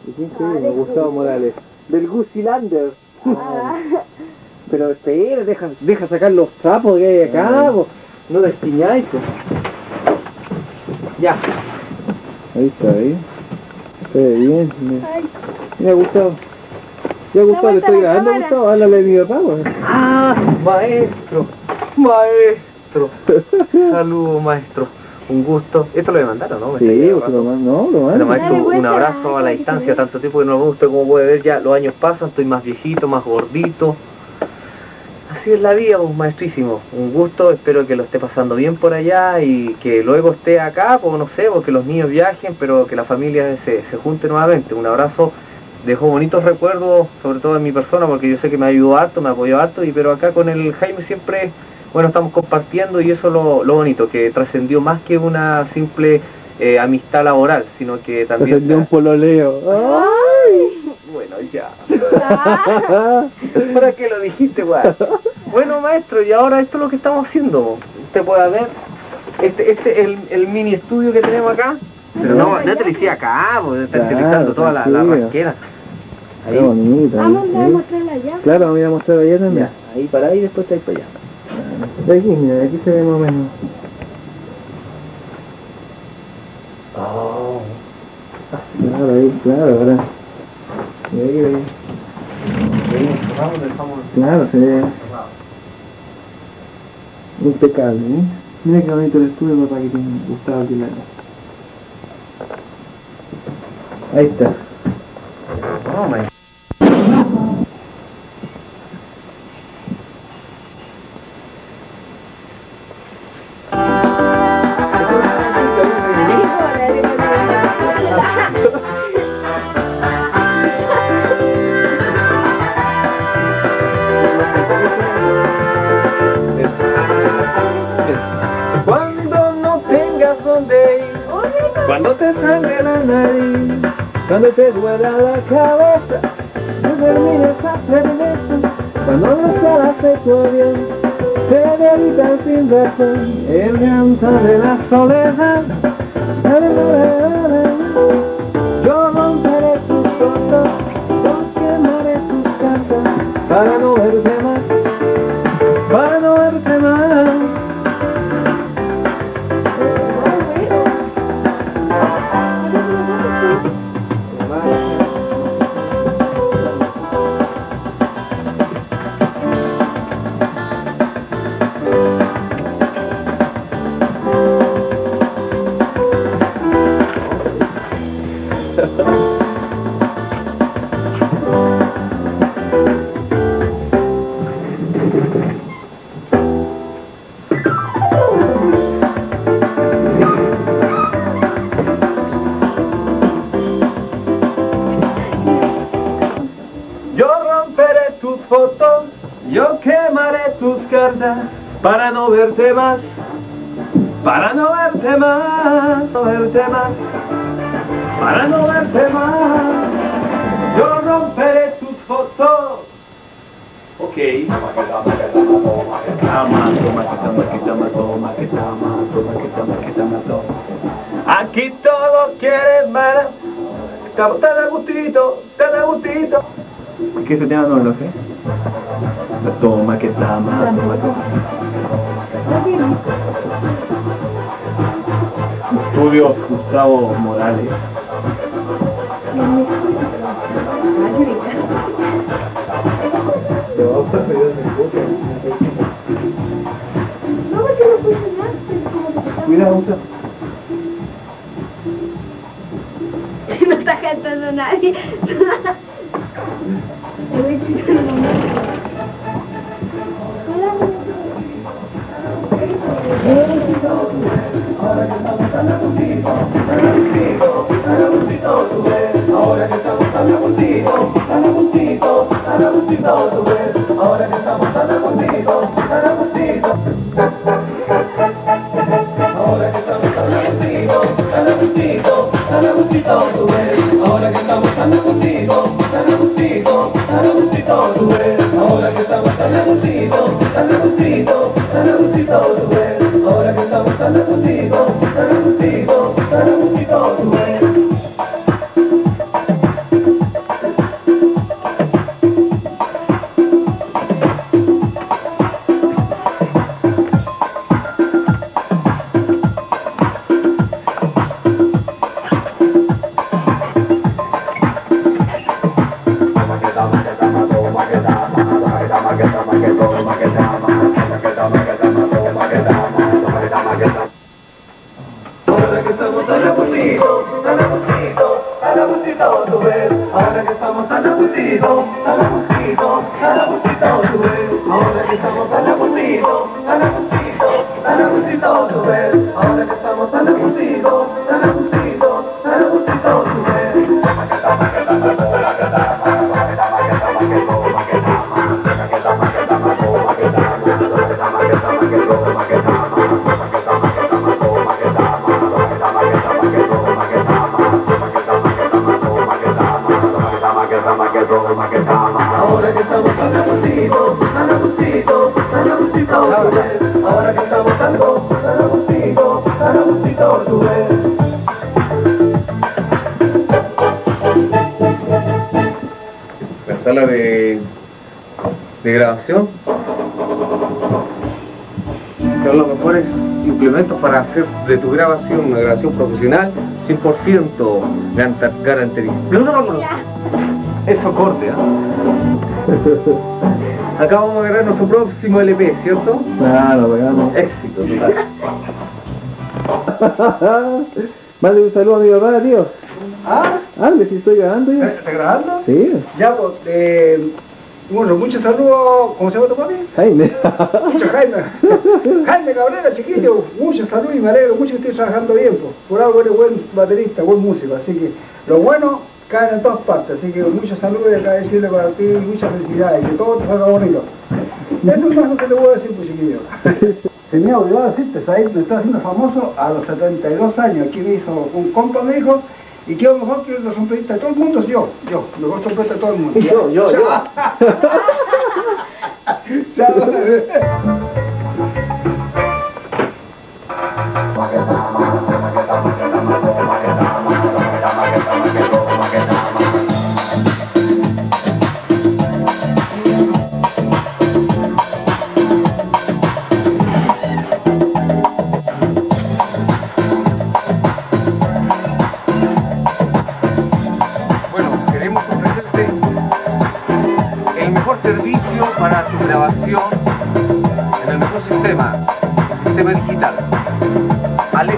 ¿Y quién escribe? Gustavo Morales. Del Gusilander. Pero espera, deja sacar los trapos que hay acá, po. No destiñáis, po. Ya. Ahí está, ahí. Se ve bien. Mira, Gustavo. Ya, Gustavo, le estoy grabando, Gustavo. Háblale de mi papá, po. Ah, maestro. Maestro. Saludos, maestro. Un gusto. ¿Esto lo voy a mandar o no? Sí, usted lo manda. No, lo manda. Pero maestro, un abrazo a la distancia, tanto tiempo que no lo veo. Usted como puede ver ya los años pasan, estoy más viejito, más gordito. Así es la vida, pues, maestrísimo. Un gusto, espero que lo esté pasando bien por allá y que luego esté acá, pues no sé, porque los niños viajen, pero que la familia se junte nuevamente. Un abrazo, dejó bonitos recuerdos, sobre todo en mi persona, porque yo sé que me ayudó harto, me apoyó harto, pero acá con el Jaime siempre, bueno, estamos compartiendo y eso es lo bonito, que trascendió más que una simple amistad laboral, sino que también... Trascendió un pololeo. ¡Ay! Bueno, ya. ¿Para qué lo dijiste, weón? Bueno, maestro, y ahora esto es lo que estamos haciendo. Usted puede ver, este es el mini estudio que tenemos acá. Pero no te lo hice acá, porque está utilizando toda la rasquera. Ahí. Qué bonito. Vamos a mostrarla allá. Claro, voy a mostrar allá también. Ya, ahí para ahí y después está ahí para allá. De aquí, mira, de aquí se ve más o menos. Oh. Claro, ahí, claro, ahora. Y ahí, ahí. Claro, se ve impecable, ¿eh? Mira qué bonito el estudio, papá, que tiene Gustavo Aguilera. Ahí está. Oh, my. Cuando no tengas donde ir, cuando te sangre la nariz, cuando te duela la cabeza, no termines a cerveza, cuando las alas de tu avión te debilitan sin razón, el llanto de la soledad. Yo romperé tus fotos, yo quemaré tus cartas, para no verte más, para no verte más. Yo romperé tus fotos, yo quemaré tus cartas, para no verte más, para no verte más, no verte más, para no verte más. Yo romperé tus fotos. Ok. Aquí todos quieren ver. Estamos tan a gustito, tan a gustito. Es que ese tema no me lo sé. Toma que está más, toma, toma. Estudio Gustavo Morales. Cuidado, Gustavo. No está cantando nadie. Ahora que estamos tan a gustito, tan a gustito, tan a gustito, tú ves. Ahora que estamos tan a gustito, tan a gustito, tan a gustito, tú ves. Ahora que estamos tan a gustito, tan a gustito. Ahora que estamos tan a gustito, tan a gustito, tan a gustito, tú ves. Ahora que estamos tan a gustito, tan a gustito, tan a gustito, tú ves. Ahora que estamos tan a gustito, tan a gustito, tan a gustito, tú ves. Ahora que estamos tan a gustito, tan a gustito, tan a gustito, tú ves. tan a gustito, tú ves. Ahora que estamos tan a gustito, tan a gustito, tan a gustito, tú ves. Ahora que estamos tan a gustito, tan a gustito, tan a gustito, tú ves. Ahora que estamos tan a gustito, tan a gustito, tan a gustito, tú ves. Ahora que estamos tan a gustito, tan a gustito, tan a gustito, tú ves. Ahora que estamos tan a gustito, tan a gustito, tú ves. La sala de grabación son los mejores implementos para hacer de tu grabación una grabación profesional 100% garantía. No. Eso corte, ¿ah? Acá vamos a agarrar nuestro próximo LP, ¿cierto? Claro, pegamos. Éxito total. Mande un saludo a mi papá, tío. ¿Ah? Hazme si estoy grabando ya. ¿Estás grabando? Sí. Ya, pues, bueno, muchos saludos. ¿Cómo se llama tu papi? Jaime. Mucho Jaime. Jaime Cabrera, chiquillo. Muchos saludos y me alegro mucho que estés trabajando bien. Pues. Por algo eres buen baterista, buen músico. Así que lo bueno caen en todas partes. Así que muchos saludos y acá decirle para ti muchas felicidades. Que todo te salga bonito. Eso es lo que te voy a decir, pues, chiquillo. Se me ha olvidado decirte, Said me está haciendo famoso a los 72 años. Aquí me hizo un compa, me dijo. Y qué mejor que los trompetistas de todo el mundo es yo, mejor trompeta de todo el mundo. Yo. Chao. Servicio para tu grabación en el mejor sistema digital. Alex.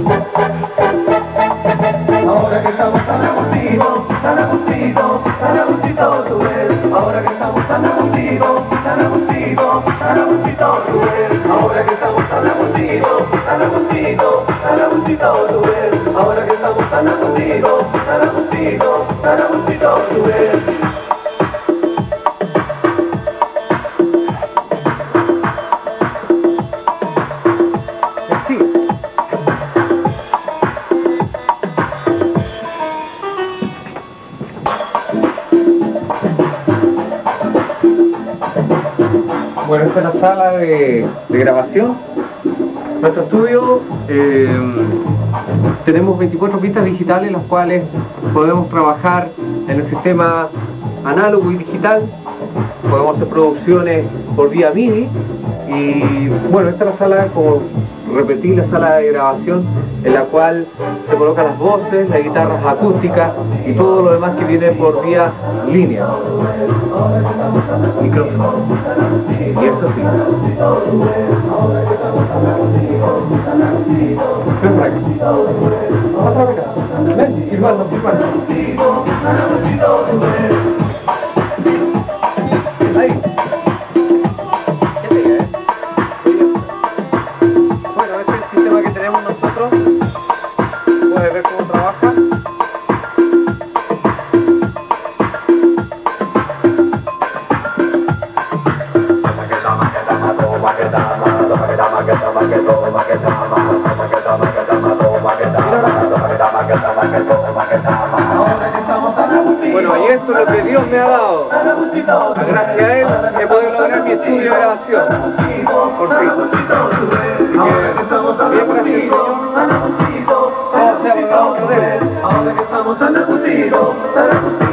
Ahora que estamos tan a gustito, tan a gustito, tan a gustito, tú ves. Ahora que estamos tan a gustito, tan a gustito, tan a gustito, tú ves. Ahora que estamos tan a gustito, tan a gustito, tan a gustito, tú ves. Ahora que estamos tan a gustito, tan a gustito, tan a gustito, tú ves. Bueno, esta es la sala de grabación. Nuestro estudio, tenemos 24 pistas digitales, las cuales podemos trabajar en el sistema análogo y digital. Podemos hacer producciones por vía MIDI. Y bueno, esta es la sala, como repetí, la sala de grabación en la cual se colocan las voces, las guitarras acústicas y todo lo demás que viene por vía línea. Micrófono. Y eso sí. Ven para acá. Otra vez acá. Ven, firmando. Ahí. Bueno, este es el sistema que tenemos nosotros. Puedes ver cómo trabaja. Bueno, y esto es lo que Dios me ha dado. Gracias a Él he podido lograr mi estudio de grabación. Por fin. Así que, bien, gracias Señor. Vamos a hacer otro de él.